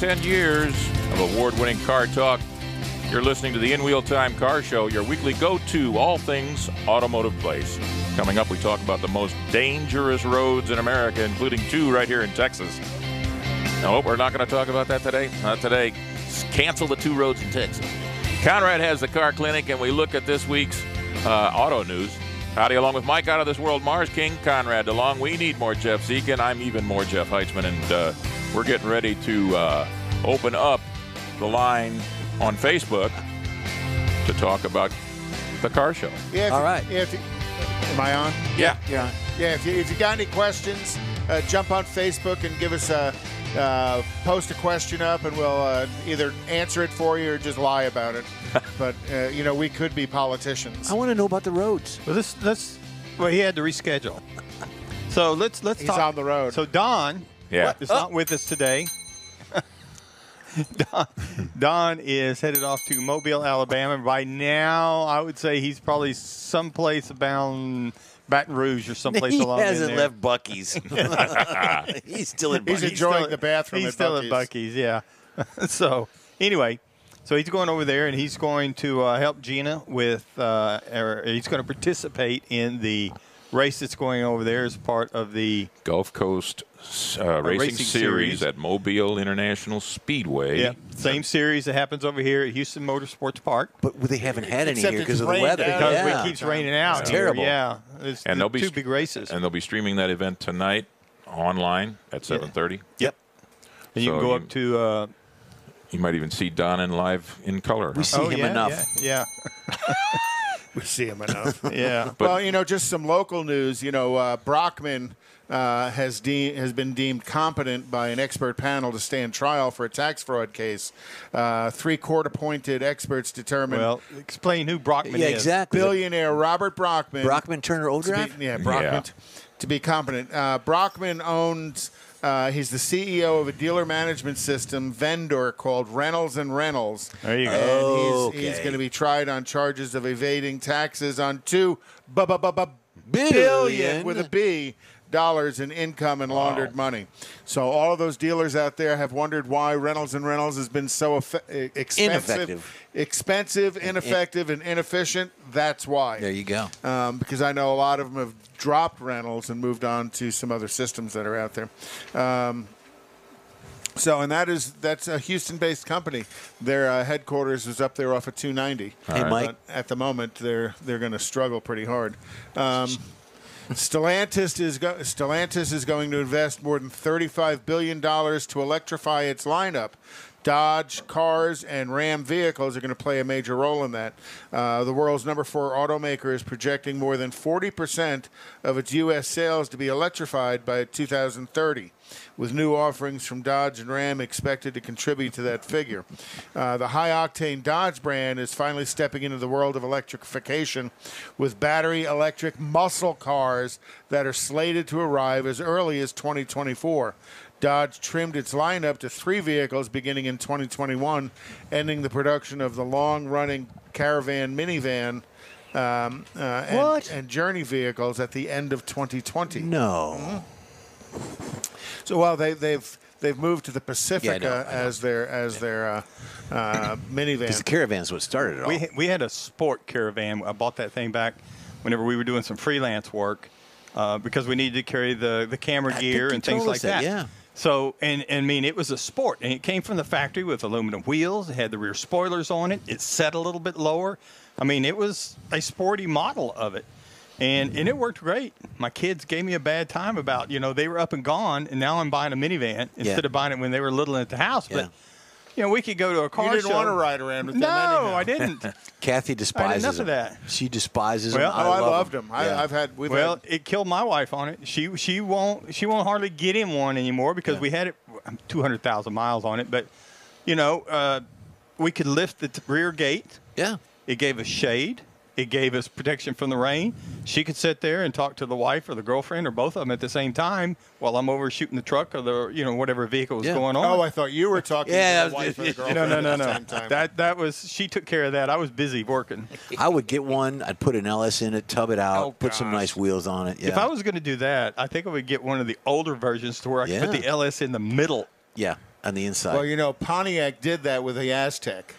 10 years of award-winning car talk. You're listening to the In Wheel Time Car Show, your weekly go-to all things automotive place. Coming up, we talk about the most dangerous roads in America, including 2 right here in Texas. No, we're not going to talk about that today. Not today. Cancel the 2 roads in Texas. Conrad has the car clinic, and we look at this week's auto news. Howdy, along with Mike out of this world, Mars King, Conrad DeLong. We need more Jeff Zekin. I'm even more Jeff Heitzman, and we're getting ready to open up the line on Facebook to talk about the car show. Yeah, all right. Am I on? Yeah. Yeah. If you got any questions, jump on Facebook and give us post a question up, and we'll either answer it for you or just lie about it. But we could be politicians. I want to know about the roads. Well, he had to reschedule. So let's He's talk. on the road. So Don is not with us today. Don is headed off to Mobile, Alabama. By now, I would say he's probably someplace about Baton Rouge or someplace along in there. He hasn't left Buc-ee's. He's still at Buc-ee's. He's enjoying the bathroom. He's still at Buc-ee's, yeah. So anyway, so he's going over there, and he's going to help Gina with he's going to participate in the race that's going over there as part of the Gulf Coast Racing Series at Mobile International Speedway. Yeah, same series that happens over here at Houston Motorsports Park. But they haven't had any Except here it's because of the rained weather. out. Because Yeah. it keeps raining out. It's here. terrible. Yeah, it's And they'll be 2 big races. And they'll be streaming that event tonight online at 7:30. Yep. And you So can go up to. You might even see Don live in color. We see him enough. Yeah. We see him enough. Yeah. Well, just some local news. Brockman has been deemed competent by an expert panel to stand trial for a tax fraud case. 3 court-appointed experts determined. Well, explain who Brockman Yeah, is. exactly. Billionaire Robert Brockman. Brockman Turner Overdrive? Brockman. To be competent. Brockman owns. He's the CEO of a dealer management system vendor called Reynolds and Reynolds. There you go. And he's going to be tried on charges of evading taxes on $2 billion with a B dollars in income and laundered money. So all of those dealers out there have wondered why Reynolds and Reynolds has been so expensive, ineffective, and inefficient. That's why. There you go. Because I know a lot of them have dropped Reynolds and moved on to some other systems that are out there. That's a Houston-based company. Their headquarters is up there off of 290. Hey, Mike. But at the moment, they're going to struggle pretty hard. Stellantis is going to invest more than $35 billion to electrify its lineup. Dodge cars and Ram vehicles are going to play a major role in that. The world's number 4 automaker is projecting more than 40% of its U.S. sales to be electrified by 2030, with new offerings from Dodge and Ram expected to contribute to that figure. The high-octane Dodge brand is finally stepping into the world of electrification with battery electric muscle cars that are slated to arrive as early as 2024. Dodge trimmed its lineup to 3 vehicles beginning in 2021, ending the production of the long-running Caravan minivan and Journey vehicles at the end of 2020. No. So while they've moved to the Pacifica as their minivan. Because the Caravan's what started it all. We had a sport Caravan. I bought that thing back whenever we were doing some freelance work because we needed to carry the camera gear and things like that. Yeah. So, and I mean, it was a sport, and it came from the factory with aluminum wheels. It had the rear spoilers on it. It set a little bit lower. I mean, it was a sporty model of it, and it worked great. My kids gave me a bad time about, they were up and gone, and now I'm buying a minivan instead of buying it when they were little at the house. Yeah. But, we could go to a car show. You didn't want to ride around with them anyhow. No, I didn't. Kathy despises enough of him. that. She despises Well, him. I loved him. him. Yeah. It killed my wife on it. She won't hardly get in one anymore because we had it 200,000 miles on it. But we could lift the rear gate. Yeah. It gave us shade. It gave us protection from the rain. She could sit there and talk to the wife or the girlfriend or both of them at the same time while I'm over shooting the truck or the whatever vehicle was going on. Oh, I thought you were talking to the wife or the girlfriend No. at the same time. That was she took care of that. I was busy working. I would get one. I'd put an LS in it, tub it out, put some nice wheels on it. Yeah. If I was going to do that, I think I would get one of the older versions to where I could put the LS in the middle. Yeah. on the inside. Well, you know, Pontiac did that with the Aztec.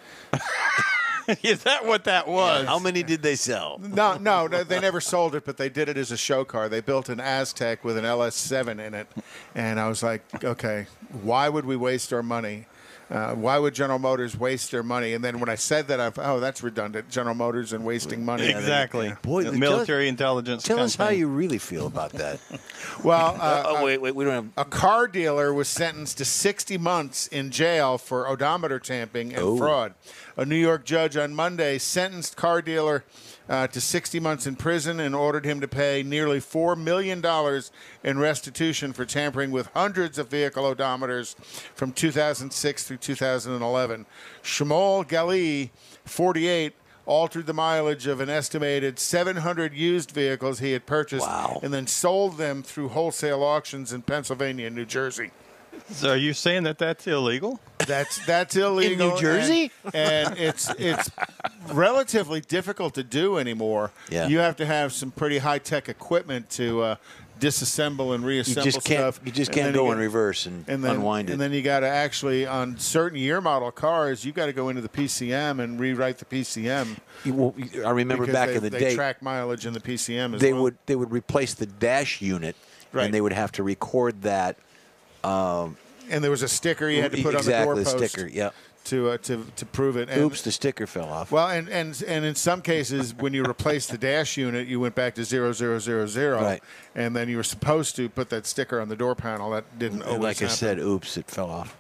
Is that what that was? How many did they sell? No, they never sold it, but they did it as a show car. They built an Aztec with an LS7 in it, and I was like, okay, why would we waste our money? Why would General Motors waste their money? And then when I said that, that's redundant. General Motors and wasting money. Exactly. Boy, the military intelligence. Tell us how company. you really feel about that. Well, wait, we don't have. a car dealer was sentenced to 60 months in jail for odometer tamping and fraud. A New York judge on Monday sentenced car dealer to 60 months in prison and ordered him to pay nearly $4 million in restitution for tampering with hundreds of vehicle odometers from 2006 through 2011. Shmuel Gali, 48, altered the mileage of an estimated 700 used vehicles he had purchased and then sold them through wholesale auctions in Pennsylvania and New Jersey. So are you saying that that's illegal? That's illegal In New Jersey? and it's relatively difficult to do anymore. Yeah. You have to have some pretty high tech equipment to disassemble and reassemble stuff. You just can't go in reverse and unwind it. And then you got to actually, on certain year model cars, you got to go into the PCM and rewrite the PCM. I remember because back in the they day, track mileage in the PCM as they well. would replace the dash unit, Right. and they would have to record that. And there was a sticker you had to put on the doorpost. The sticker, yeah. To prove it. And, Oops, the sticker fell off. Well, and in some cases, when you replaced the dash unit, you went back to 0000, Right. and then you were supposed to put that sticker on the door panel. That didn't always like happen. I said, oops, it fell off.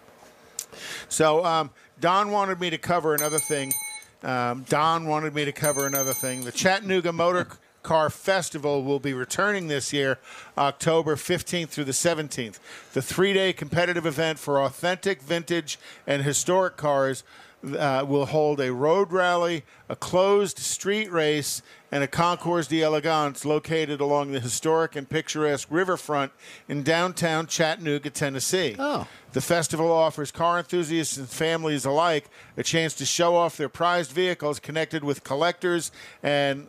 So Don wanted me to cover another thing. The Chattanooga Motor Car Festival will be returning this year, October 15th through the 17th. The 3-day competitive event for authentic, vintage, and historic cars will hold a road rally, a closed street race, and a concours d'elegance located along the historic and picturesque riverfront in downtown Chattanooga, Tennessee. Oh. The festival offers car enthusiasts and families alike a chance to show off their prized vehicles, connected with collectors, and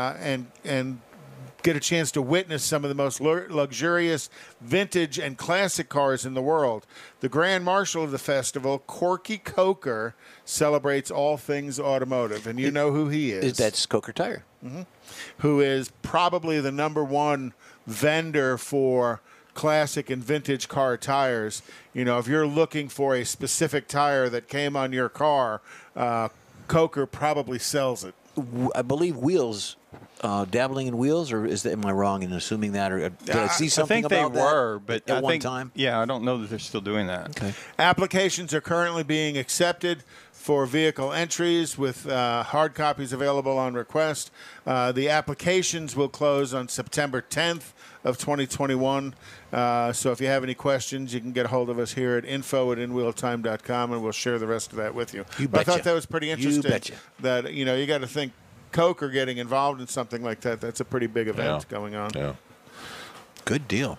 get a chance to witness some of the most luxurious vintage and classic cars in the world. The Grand Marshal of the festival, Corky Coker, celebrates all things automotive, and you know who he is. That's Coker Tire. Who is probably the number 1 vendor for classic and vintage car tires. You know, if you're looking for a specific tire that came on your car, Coker probably sells it. I believe wheels, dabbling in wheels, or am I wrong in assuming that? Or did I see something I think about they were, that but at one time? Yeah, I don't know that they're still doing that. Okay. Applications are currently being accepted for vehicle entries with hard copies available on request. The applications will close on September 10th of 2021. So if you have any questions, you can get a hold of us here at info@inwheeltime.com, and we'll share the rest of that with you. You But I betcha. thought that was pretty interesting. You betcha. That, you know, you got to think Coker getting involved in something like that. That's a pretty big event going on. Yeah. Good deal.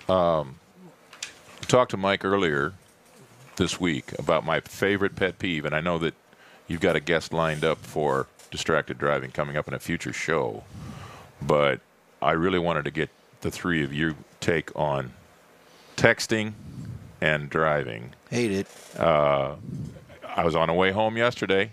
Talked to Mike earlier this week about my favorite pet peeve, and I know that you've got a guest lined up for distracted driving coming up in a future show, but I really wanted to get the three of you take on texting and driving. Hate it. I was on the way home yesterday,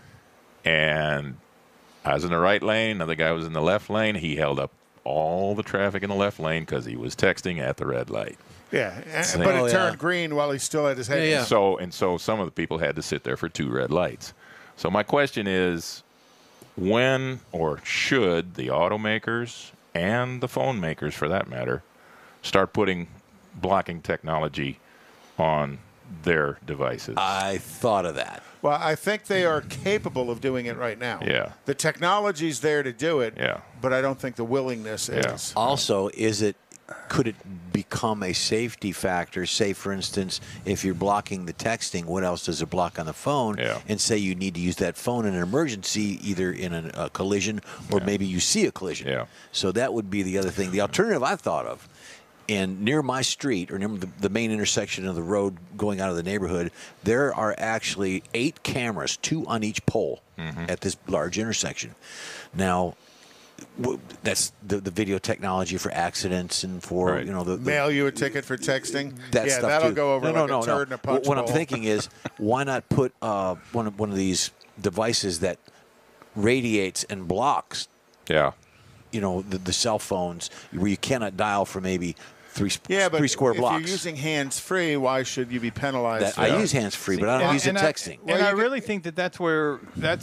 and I was in the right lane. Another guy was in the left lane. He held up all the traffic in the left lane because he was texting at the red light. Yeah, but Oh, it yeah. turned green while he still had his head. Yeah. So some of the people had to sit there for 2 red lights. So my question is, when or should the automakers and the phone makers, for that matter, start putting blocking technology on their devices? I thought of that. Well, I think they are capable of doing it right now. Yeah. The technology's there to do it. Yeah. But I don't think the willingness Yeah. is. Also, could it become a safety factor? Say, for instance, if you're blocking the texting, what else does it block on the phone? Yeah. And say you need to use that phone in an emergency, either in a collision or maybe you see a collision. Yeah. So that would be the other thing. The alternative I thought of, and near my street, or near the main intersection of the road going out of the neighborhood, there are actually 8 cameras, 2 on each pole at this large intersection. Now, that's the video technology for accidents and for Right. the Mail you a ticket for texting. that yeah, stuff that'll too. go over no, like no, a turd in a punch What I'm bowl. thinking is, why not put one of these devices that radiates and blocks, Yeah. the cell phones where you cannot dial for maybe three but square if blocks. you're using hands-free, why should you be penalized? for I that? use hands free, but I don't use it texting. Well, And I you really think that's where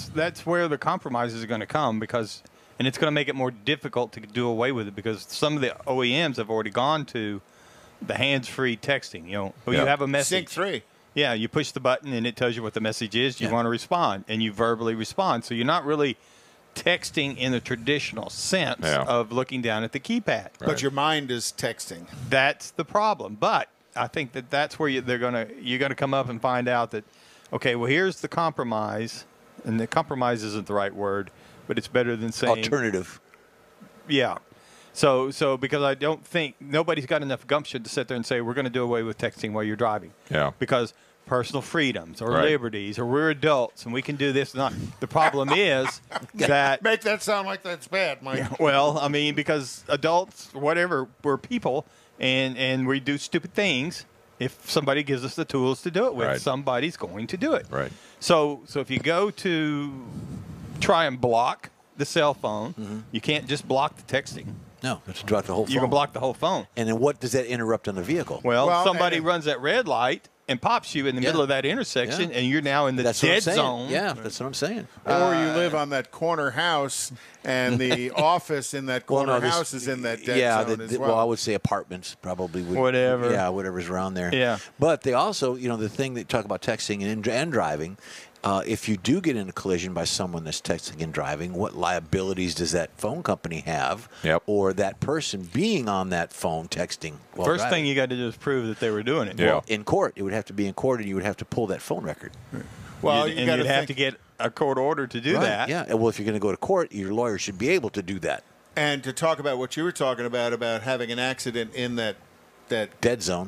the compromises are going to come and it's going to make it more difficult to do away with it because some of the OEMs have already gone to the hands-free texting. You Yeah. have a message. Sync 3. Yeah, you push the button and it tells you what the message is. You Yeah. want to respond, and you verbally respond. So you're not really texting in the traditional sense Yeah. of looking down at the keypad. But your mind is texting. That's the problem. But I think that's where you're gonna come up and find out that, okay, well, here's the compromise, and the compromise isn't the right word, but it's better than saying Alternative. yeah. So because I don't think nobody's got enough gumption to sit there and say we're going to do away with texting while you're driving. Yeah. Because personal freedoms or Right. liberties or we're adults and we can do this. Not the problem is that Make that sound like that's bad, Mike. well, I mean, because adults, whatever, we're people and we do stupid things. If somebody gives us the tools to do it with, Right. somebody's going to do it. Right. So if you go to try and block the cell phone, you can't just block the texting. No, it's throughout the whole phone. You can block the whole phone. And then what does that interrupt on the vehicle? Well, somebody and- runs that red light and pops you in the Yeah. middle of that intersection, Yeah. and you're now in the That's what I'm dead saying. zone. Yeah, that's what I'm saying. Or you live on that corner house, and the office in that corner house is in that dead zone as well. Well, I would say apartments probably would. Whatever. Yeah, whatever's around there. Yeah. But they also, the thing that you talk about texting and driving, if you do get in a collision by someone that's texting and driving, what liabilities does that phone company have? Yep. Or that person being on that phone texting while First driving? thing you got to do is prove that they were doing it. Yeah. In court, it would have to be in court, and you would have to pull that phone record. Well, and you got you'd to have to get a court order to do Right, that. Yeah. Well, if you're going to go to court, your lawyer should be able to do that. And to talk about what you were talking about having an accident in that Dead zone.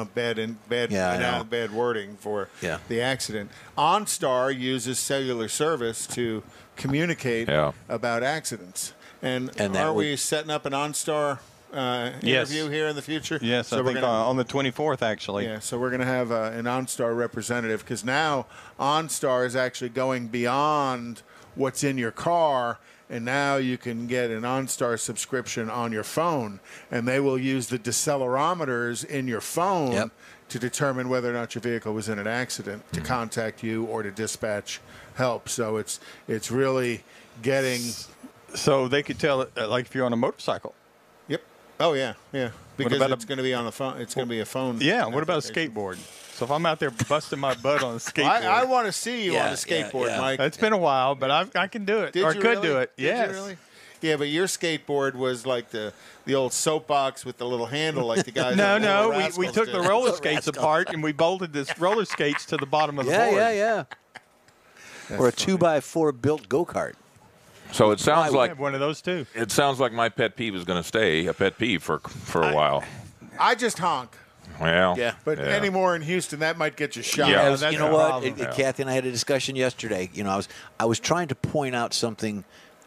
bad wording for Yeah. the accident. OnStar uses cellular service to communicate Yeah. about accidents. And that are would- we setting up an OnStar interview here in the future? Yes, So I we're think gonna- on the 24th, actually. Yeah, so we're going to have an OnStar representative because now OnStar is actually going beyond what's in your car, and now you can get an OnStar subscription on your phone, and they will use the decelerometers in your phone Yep. to determine whether or not your vehicle was in an accident, to contact you or to dispatch help. So it's really getting. So they could tell it, like if you're on a motorcycle. Yep. Oh yeah, yeah. Because about it's going to be on the phone. It's going to be a phone. Yeah, what about a application. skateboard? So if I'm out there busting my butt on a skateboard. I want to see you on Yeah, a skateboard, yeah. Mike. It's been a while, but I can do it. Did or you could really? do it. Did Yes. you really? Yeah, but your skateboard was like the old soapbox with the little handle, like the guys. No, on Little we Rascals took the did. roller skates apart and we bolted this roller skates to the bottom of the board. Yeah. Or a 2x4 built go-kart. So it sounds I like have one of those too. it sounds like my pet peeve is going to stay a pet peeve for a while. I just honk, Well, Yeah. but anymore in Houston, that might get you shot. Yeah. that's You know the what? problem. Kathy and I had a discussion yesterday. I was trying to point out something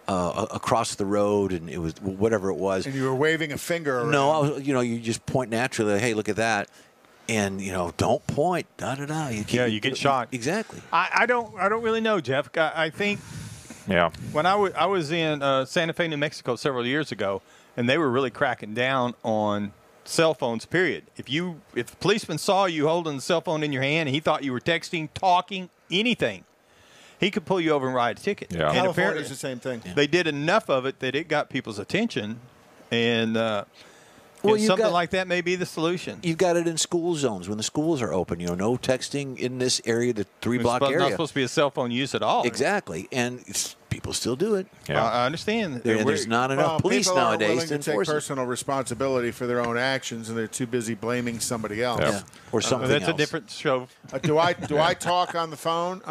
across the road, and it was whatever it was. And you were waving a finger around. No, I was, you just point naturally. Like, hey, look at that, and don't point. Da da da. You get shot. Exactly. I don't really know, Jeff. I think yeah. when I was in Santa Fe, New Mexico several years ago, and they were really cracking down on cell phones, period. If the policeman saw you holding the cell phone in your hand and he thought you were texting, talking, anything, he could pull you over and write a ticket. Yeah. And California's apparently the same thing. they did enough of it that it got people's attention, and Well, and you've something got- like that may be the solution. You've got it in school zones when the schools are open. No texting in this area, the 3-block It's not area. supposed to be a cell phone use at all. Exactly, and people still do it. Yeah. I understand. And there's not enough Well, police people aren't nowadays willing to to take enforce it. personal responsibility for their own actions, and they're too busy blaming somebody else. Yeah. Yeah. Or something That's else. a different show. Do I talk on the phone?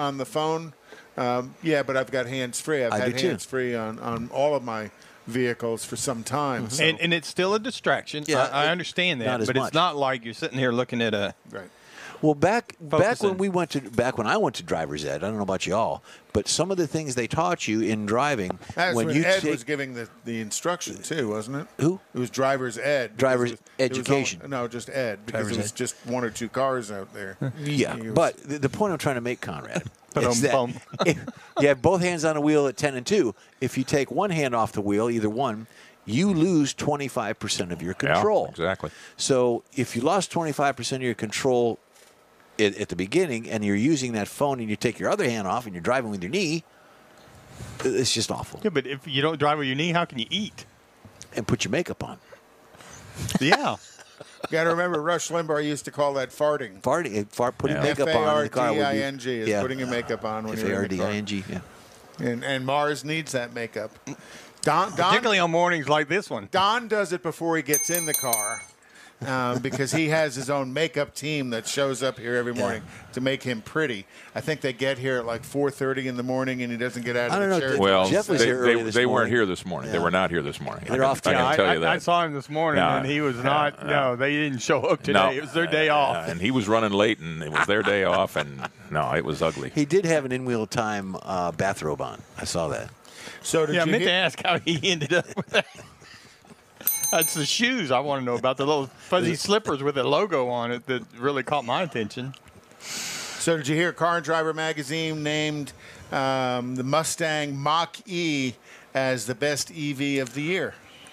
Yeah, but I've got hands free. I've I had do too. hands free on all of my vehicles for some time. So. And it's still a distraction. Yeah, I understand not that, as but much. it's not like you're sitting here looking at a. Right. Well, back Focusing. when I went to driver's ed, I don't know about y'all, but some of the things they taught you in driving That's when when you Ed take was giving the instruction too, wasn't it? Who? It was driver's ed. because Driver's it was education. no, just ed because Driver's it was ed. just one or two cars out there. yeah. He was- But the point I'm trying to make, Conrad, But is that bum. if you have both hands on the wheel at 10 and 2. If you take one hand off the wheel, either one, you lose 25% of your control. Yeah, exactly. So if you lost 25% of your control at the beginning, and you're using that phone, and you take your other hand off, and you're driving with your knee, it's just awful. Yeah, but if you don't drive with your knee, how can you eat? And put your makeup on. Yeah. You got to remember, Rush Limbaugh used to call that farting. Putting Yeah. makeup on in the car would be F-A-R-D-I-N-G is putting your makeup on when you're in the car. F-A-R-D-I-N-G, yeah. And Mars needs that makeup. Don Particularly on mornings like this one. Don does it before he gets in the car because he has his own makeup team that shows up here every morning to make him pretty. I think they get here at like 4:30 in the morning, and he doesn't get out I of don't the know, chair. Jeff Well, was they, here early they, this they weren't morning. here this morning. They Yeah. were not here this morning. They're off I today. can tell you that. I saw him this morning, No. and he was not. No, they didn't show up today. No. It was their day off. And he was running late, and it was their day off, and no, it was ugly. He did have an in-wheel time bathrobe on. I saw that. So did Yeah, I you meant to hear- ask how he ended up with that. That's the shoes I want to know about. The little fuzzy slippers with a logo on it that really caught my attention. So did you hear Car and Driver magazine named the Mustang Mach-E as the best EV of the year?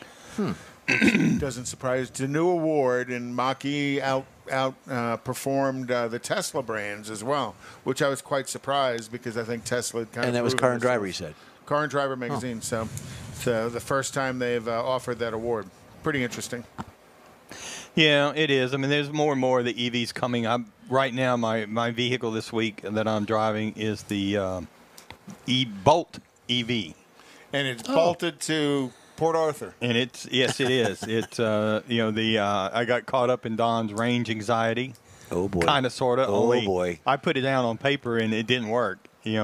Doesn't surprise. It's a new award, and Mach-E outperformed the Tesla brands as well, which I was quite surprised because I think Tesla had kind of And that was proven Car and Driver, themselves. he said. Car and Driver magazine. So the first time they've offered that award. Pretty interesting. Yeah, it is. I mean, there's more and more of the EVs coming up. Right now, my vehicle this week that I'm driving is the Bolt EV. And it's bolted to Port Arthur. And it is. It's I got caught up in Don's range anxiety. Oh, boy. Kind of, sort of. Oh, boy. I put it down on paper and it didn't work.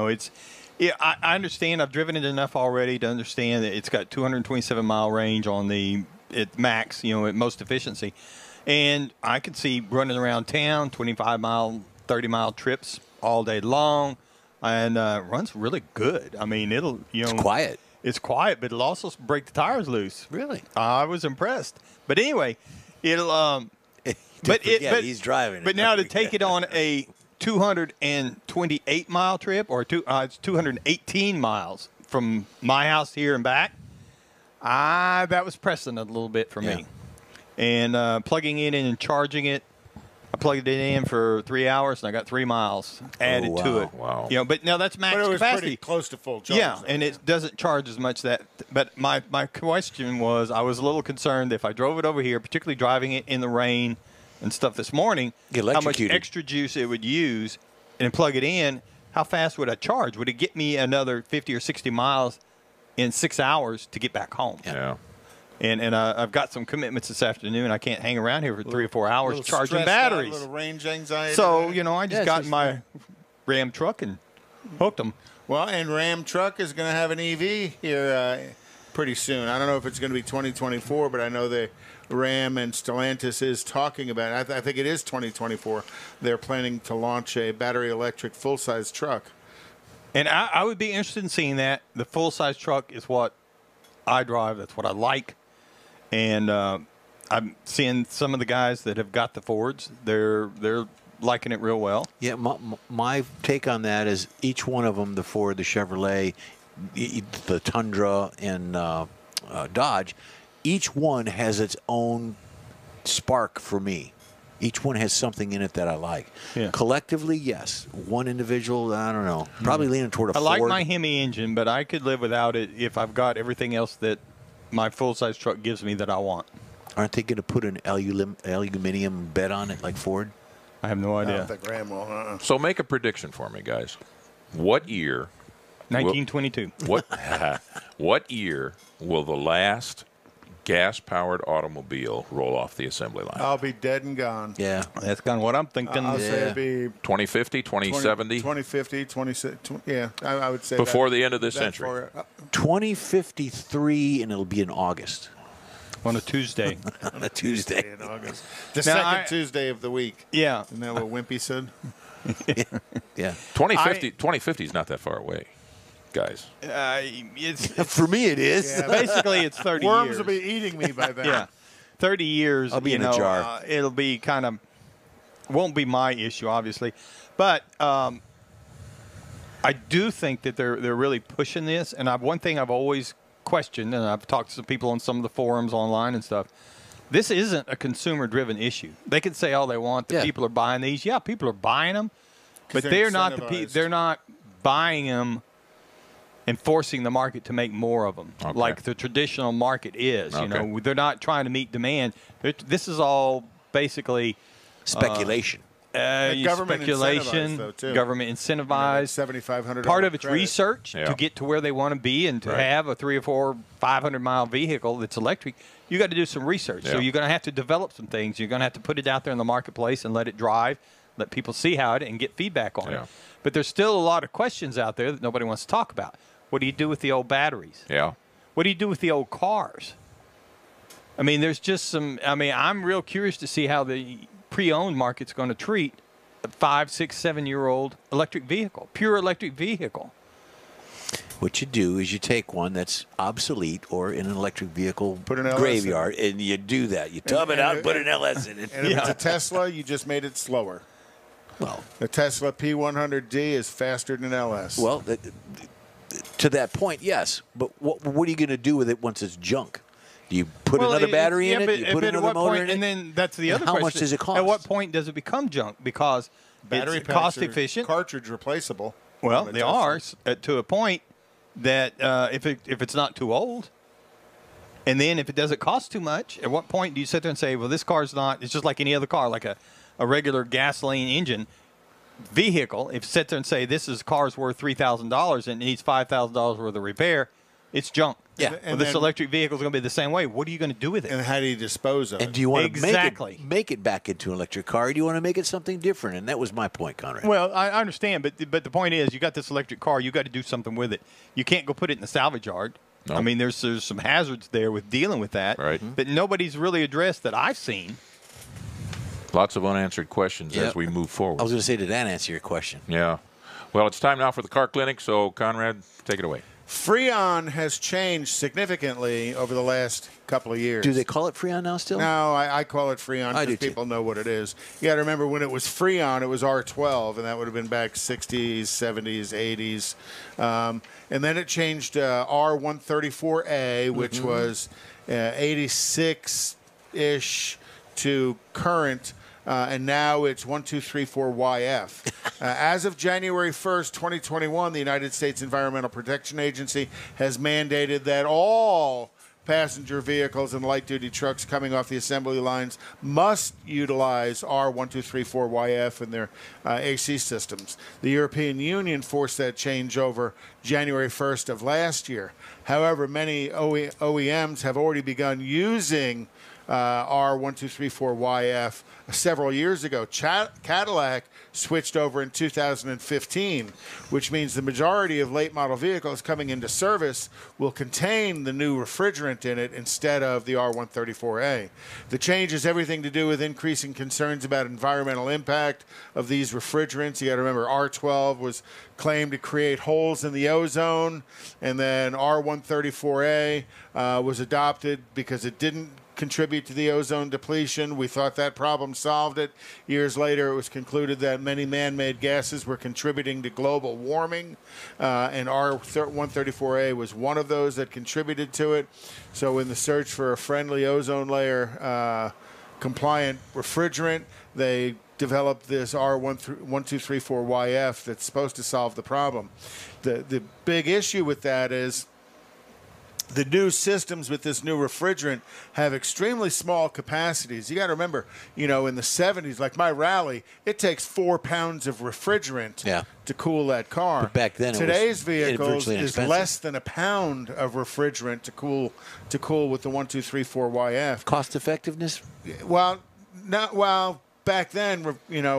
I understand. I've driven it enough already to understand that it's got 227-mile range on the max, at most efficiency. And I could see running around town, 25-mile, 30-mile trips all day long, and runs really good. I mean, It's quiet. It's quiet, but it'll also break the tires loose. Really? I was impressed. But anyway, it'll. He's driving. But now to take it on a 228-mile trip, or it's 218 miles from my house here and back. That was pressing a little bit for me. And plugging it in and charging it, I plugged it in for 3 hours and I got 3 miles added to it. Wow. But now that's max But it was capacity. pretty close to full charge. Yeah, though. and it doesn't charge as much but my question was, I was a little concerned if I drove it over here, particularly driving it in the rain and stuff this morning, Get how much electrocuted. extra juice it would use, and then plug it in, how fast would I charge? Would it get me another 50 or 60 miles in 6 hours to get back home? Yeah. And I've got some commitments this afternoon. I can't hang around here for 3 or 4 hours Little charging stressed out, batteries. little range anxiety. So, there. I just it's got just- in my Ram truck and hooked them. Well, and Ram Truck is going to have an EV here pretty soon. I don't know if it's going to be 2024, but I know the Ram and Stellantis is talking about it. I think it is 2024. They're planning to launch a battery electric full-size truck. And I would be interested in seeing that. The full-size truck is what I drive. That's what I like. And I'm seeing some of the guys that have got the Fords. They're liking it real well. Yeah, my take on that is each one of them, the Ford, the Chevrolet, the Tundra, and Dodge, each one has its own spark for me. Each one has something in it that I like. Yeah. Collectively, yes. One individual, I don't know. Probably leaning toward a I Ford. like my Hemi engine, but I could live without it if I've got everything else that my full-size truck gives me that I want. Aren't they going to put an aluminum bed on it like Ford? I have no I idea. don't think Ram will. So make a prediction for me, guys. What year? 1922. What year will the last gas-powered automobile roll off the assembly line? I'll be dead and gone. Yeah. That's kind of what I'm thinking. I'll say it'd be 2050, 2070? 2050, 2060. Yeah, I would say Before that- the end of this that century. far- 2053, and it'll be in August. on a Tuesday. On a Tuesday. in August. The Now, second Tuesday of the week. Yeah. Isn't that what Wimpy said? Yeah. 2050 is not that far away, guys. It's For me, it is. Yeah. basically it's 30 Worms years. will be eating me by then. Yeah, 30 years. I'll be you in a know, jar. It'll be kind of won't be my issue, obviously, but I do think that they're really pushing this. And one thing I've always questioned, and I've talked to some people on some of the forums online and stuff. This isn't a consumer-driven issue. They can say all they want that Yeah. people are buying these. Yeah, people are buying them, but they're they're not incentivized. they're not buying them and forcing the market to make more of them, Okay. like the traditional market is. You Okay. know, they're not trying to meet demand. This is all basically Speculation. government speculation, incentivized, though, too. government incentivized. $7,500 Part of it's credit. research Yeah. to get to where they want to be and to Right. have a 3 or 4, 500-mile vehicle that's electric. You got to do some research. So Yeah. you're going to have to develop some things. You're going to have to put it out there in the marketplace and let it drive, let people see how it and get feedback on Yeah. it. But there's still a lot of questions out there that nobody wants to talk about. What do you do with the old batteries? Yeah. What do you do with the old cars? I mean, there's just some. I mean, I'm real curious to see how the pre-owned market's going to treat a 5, 6, 7-year-old electric vehicle, pure electric vehicle. What you do is you take one that's obsolete or in an electric vehicle Put an LS graveyard, and you do that. You tub it and- out and put an LS in it. And if it's a Tesla, you just made it slower. Well, The Tesla P100D is faster than LS. to that point, yes. But what are you going to do with it once it's junk? Do you put Well, another battery in yeah, it? Do you put but at another what motor point, in it? and then that's the other how question. much does it cost? At what point does it become junk? Because battery it's packs cost are efficient. cartridge replaceable. Well, on the they Tesla. are to a point that if it's not too old, and then if it doesn't cost too much, at what point do you sit there and say, well, this car's not? It's just like any other car, like a regular gasoline engine vehicle. If you sit there and say this car's worth $3,000 and it needs $5,000 worth of repair, it's junk. Yeah. Well, And this then- electric vehicle is going to be the same way. What are you going to do with it? And how do you dispose of And it? do you want Exactly. to make it back into an electric car, or do you want to make it something different? And that was my point, Conrad. Well, I understand, but the point is, you got this electric car, you got to do something with it. You can't go put it in the salvage yard. No. I mean, there's some hazards there with dealing with that. Right. But nobody's really addressed that I've seen. Lots of unanswered questions Yep. as we move forward. I was going to say, did that answer your question? Yeah. Well, it's time now for the car clinic. So, Conrad, take it away. Freon has changed significantly over the last couple of years. Do they call it Freon now still? No, I call it Freon I do because too. people know what it is. You got to remember when it was Freon, it was R12, and that would have been back 60s, 70s, 80s. And then it changed R134A, which Mm-hmm. was 86-ish to current. And now it's 1234YF. As of January 1st, 2021, the United States Environmental Protection Agency has mandated that all passenger vehicles and light-duty trucks coming off the assembly lines must utilize R1234YF in their AC systems. The European Union forced that change over January 1st of last year. However, many OEMs have already begun using R1234YF several years ago. Cadillac switched over in 2015, which means the majority of late model vehicles coming into service will contain the new refrigerant in it instead of the R134A. The change has everything to do with increasing concerns about environmental impact of these refrigerants. You got to remember R12 was claimed to create holes in the ozone, and then R134A was adopted because it didn't contribute to the ozone depletion. We thought that problem solved it. Years later, it was concluded that many man-made gases were contributing to global warming, and R134A was one of those that contributed to it. So in the search for a friendly ozone layer compliant refrigerant, they developed this R1234YF that's supposed to solve the problem. The big issue with that is the new systems with this new refrigerant have extremely small capacities. You got to remember, in the 70s, like my Rally, it takes 4 pounds of refrigerant to cool that car. But back then, today's it was vehicles virtually is inexpensive. less than a pound of refrigerant to cool with the 1234YF. Cost effectiveness? Well, back then,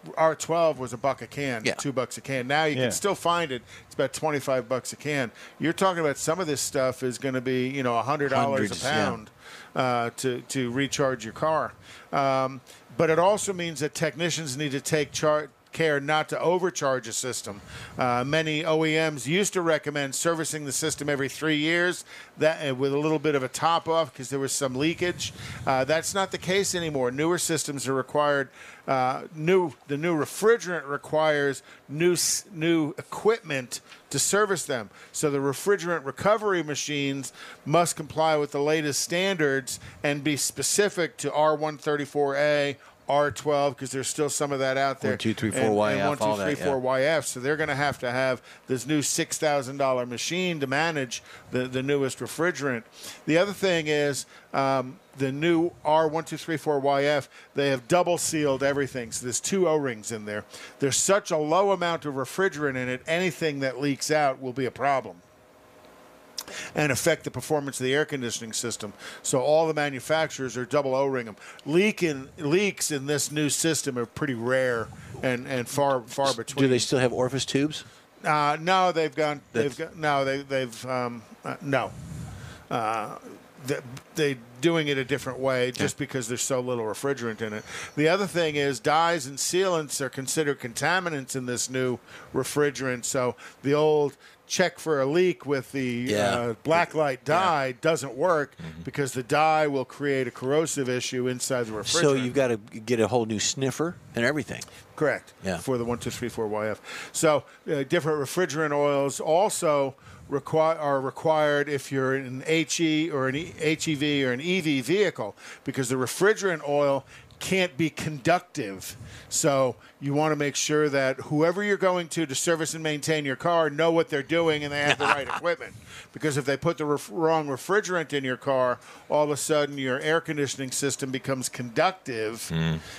R12 was $1 a can, Yeah. $2 a can. Now you Yeah. can still find it. It's about $25 a can. You're talking about some of this stuff is going to be, $100 Hundreds, a pound to recharge your car. But it also means that technicians need to take care not to overcharge a system. Many OEMs used to recommend servicing the system every 3 years, that with a little bit of a top off because there was some leakage. That's not the case anymore. Newer systems are required. The new refrigerant requires new equipment to service them. So the refrigerant recovery machines must comply with the latest standards and be specific to R134A, R12, because there's still some of that out there. 1234YF, and all that, 1234YF. So they're going to have this new $6,000 machine to manage the newest refrigerant. The other thing is the new R1234YF, they have double sealed everything. So there's 2 O-rings in there. There's such a low amount of refrigerant in it, anything that leaks out will be a problem and affect the performance of the air conditioning system. So all the manufacturers are double O-ring them. Leaks in this new system are pretty rare and far between. Do they still have orifice tubes? No, they've gone. They're doing it a different way just because there's so little refrigerant in it. The other thing is dyes and sealants are considered contaminants in this new refrigerant. So the old check for a leak with the blacklight dye doesn't work because the dye will create a corrosive issue inside the refrigerant. So you've got to get a whole new sniffer and everything. Correct. Yeah. For the 1234YF. So different refrigerant oils also are required if you're in an HE or an HEV or an EV vehicle, because the refrigerant oil can't be conductive. So you want to make sure that whoever you're going to service and maintain your car know what they're doing and they have the right equipment. Because if they put the wrong refrigerant in your car, all of a sudden your air conditioning system becomes conductive,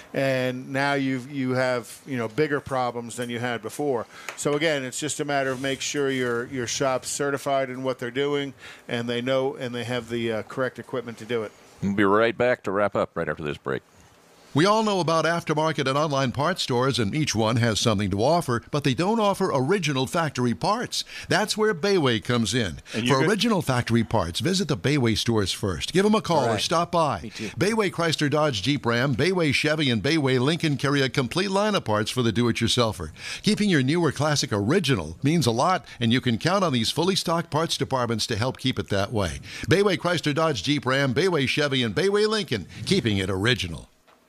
and now you have bigger problems than you had before. So again, it's just a matter of make sure your shop's certified in what they're doing, and they know and they have the correct equipment to do it. We'll be right back to wrap up right after this break. We all know about aftermarket and online parts stores, and each one has something to offer, but they don't offer original factory parts. That's where Bayway comes in. For original factory parts, visit the Bayway stores first. Give them a call or stop by. Bayway Chrysler Dodge Jeep Ram, Bayway Chevy, and Bayway Lincoln carry a complete line of parts for the do-it-yourselfer. Keeping your newer classic original means a lot, and you can count on these fully stocked parts departments to help keep it that way. Bayway Chrysler Dodge Jeep Ram, Bayway Chevy, and Bayway Lincoln, keeping it original.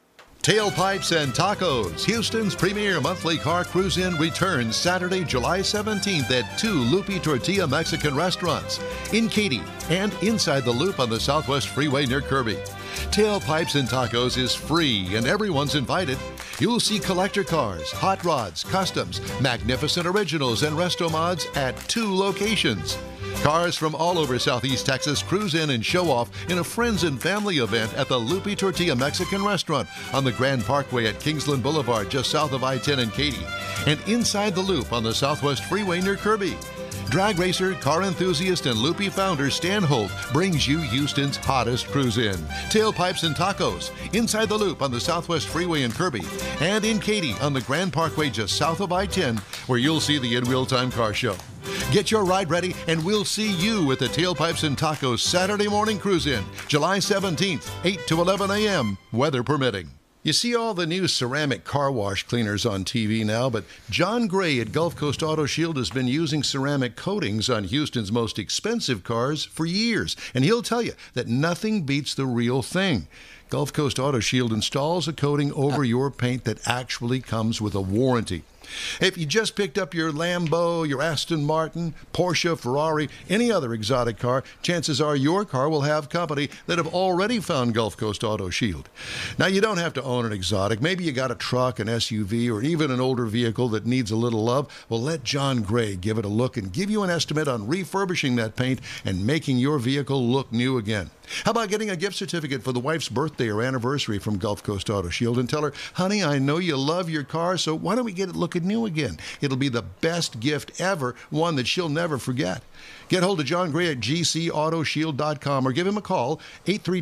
Tailpipes and Tacos, Houston's premier monthly car cruise-in, returns Saturday, July 17th at 2 Lupi Tortilla Mexican restaurants in Katy and inside the Loop on the Southwest Freeway near Kirby. Tailpipes and Tacos is free and everyone's invited. You'll see collector cars, hot rods, customs, magnificent originals, and resto mods at 2 locations. Cars from all over Southeast Texas cruise in and show off in a friends and family event at the Lupi Tortilla Mexican restaurant on the Grand Parkway at Kingsland Boulevard, just south of I-10 in Katy, and inside the Loop on the Southwest Freeway near Kirby. Drag racer, car enthusiast, and Lupi founder Stan Holt brings you Houston's hottest cruise-in. Tailpipes and Tacos, inside the Loop on the Southwest Freeway in Kirby, and in Katy on the Grand Parkway just south of I-10, where you'll see the In Wheel Time Car Show. Get your ride ready, and we'll see you at the Tailpipes and Tacos Saturday morning cruise-in, July 17th, 8 to 11 a.m., weather permitting. You see all the new ceramic car wash cleaners on TV now, but John Gray at Gulf Coast Auto Shield has been using ceramic coatings on Houston's most expensive cars for years, and he'll tell you that nothing beats the real thing. Gulf Coast Auto Shield installs a coating over your paint that actually comes with a warranty. If you just picked up your Lambo, your Aston Martin, Porsche, Ferrari, any other exotic car, chances are your car will have company that have already found Gulf Coast Auto Shield. Now, you don't have to own an exotic. Maybe you got a truck, an SUV, or even an older vehicle that needs a little love. Well, let John Gray give it a look and give you an estimate on refurbishing that paint and making your vehicle look new again. How about getting a gift certificate for the wife's birthday or anniversary from Gulf Coast Auto Shield and tell her, honey, I know you love your car, so why don't we get it looking new again? It'll be the best gift ever, one that she'll never forget. Get hold of John Gray at gcautoshield.com or give him a call,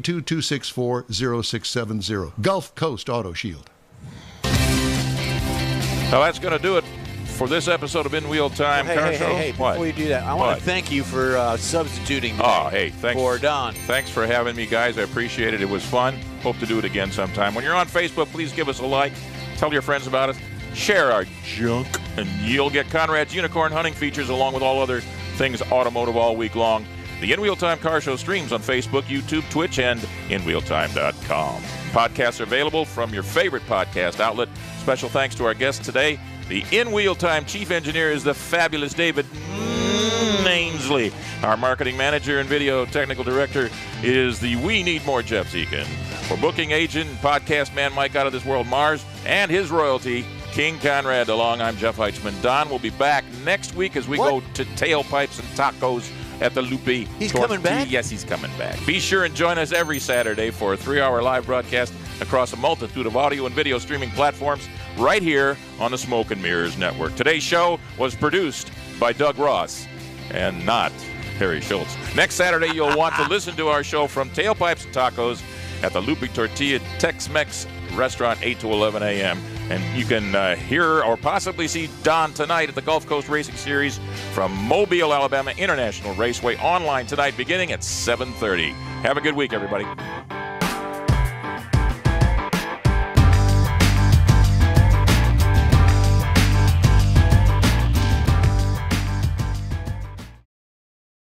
832-264-0670. Gulf Coast Auto Shield. Well, that's going to do it for this episode of In Wheel Time Car Show. Hey, before you do that, I want to thank you for substituting today for Don. Thanks for having me, guys. I appreciate it. It was fun. Hope to do it again sometime. When you're on Facebook, please give us a like. Tell your friends about us. Share our junk, and you'll get Conrad's Unicorn hunting features along with all other things automotive all week long. The In Wheel Time Car Show streams on Facebook, YouTube, Twitch, and InWheelTime.com. Podcasts are available from your favorite podcast outlet. Special thanks to our guest today. The In Wheel Time Chief Engineer is the fabulous David Ainsley. Our Marketing Manager and Video Technical Director is the We Need More Jeff Zekin. For booking agent and podcast man Mike Out of This World Mars and his royalty, King Conrad DeLong, I'm Jeff Heitzman. Don will be back next week as we go to tailpipes and tacos at the Lupe. He's coming back? Yes, he's coming back. Be sure and join us every Saturday for a 3-hour live broadcast across a multitude of audio and video streaming platforms right here on the Smoke and Mirrors Network. Today's show was produced by Doug Ross and not Harry Schultz. Next Saturday, you'll want to listen to our show from Tailpipes and Tacos at the Lupe Tortilla Tex-Mex Restaurant, 8 to 11 a.m. And you can hear or possibly see Don tonight at the Gulf Coast Racing Series from Mobile, Alabama International Raceway, online tonight beginning at 7:30. Have a good week, everybody.